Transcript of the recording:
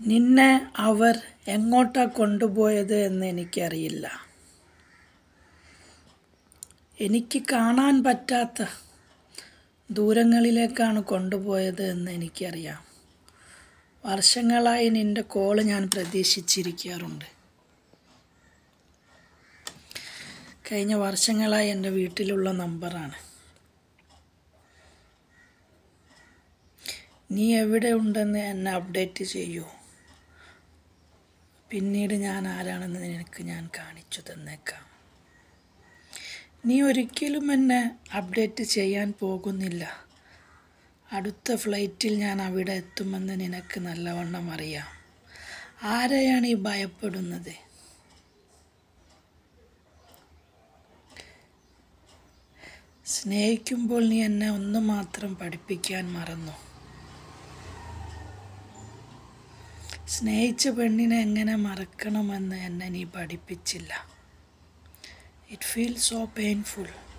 നിന്നെ അവർ എങ്ങോട്ടാ കൊണ്ടുപോയത് എന്ന് എനിക്കറിയില്ല. എനിക്ക് കാണാൻ പറ്റാത്ത ദൂരങ്ങളിലേക്കാണ് കൊണ്ടുപോയത് എന്ന് എനിക്കറിയാം. വർഷങ്ങളായി നിന്റെ കോള് ഞാൻ പ്രതീക്ഷിച്ചിരിക്കാറുണ്ട്. കഴിഞ്ഞ വർഷങ്ങളായി എൻ്റെ വീട്ടിലുള്ള നമ്പറാണ്. നീ എവിടെ ഉണ്ടെന്ന് എന്നെ അപ്ഡേറ്റ് ചെയ്യൂ. പിന്നീട് ഞാൻ ആരാണെന്ന് നിനക്ക് ഞാൻ കാണിച്ചു തന്നേക്കാം. നീ ഒരിക്കലും എന്നെ അപ്ഡേറ്റ് ചെയ്യാൻ പോകുന്നില്ല. അടുത്ത ഫ്ലൈറ്റിൽ ഞാൻ അവിടെ എത്തുമെന്ന് നിനക്ക് നല്ലവണ്ണം അറിയാം. ആരെയാണ് ഈ ഭയപ്പെടുന്നത്? സ്നേഹിക്കുമ്പോൾ നീ എന്നെ ഒന്ന് മാത്രം പഠിപ്പിക്കാൻ മറന്നു. സ്നേഹിച്ച പെണ്ണിനെ എങ്ങനെ മറക്കണമെന്ന് എന്നെ നീ പഠിപ്പിച്ചില്ല. It feels so painful.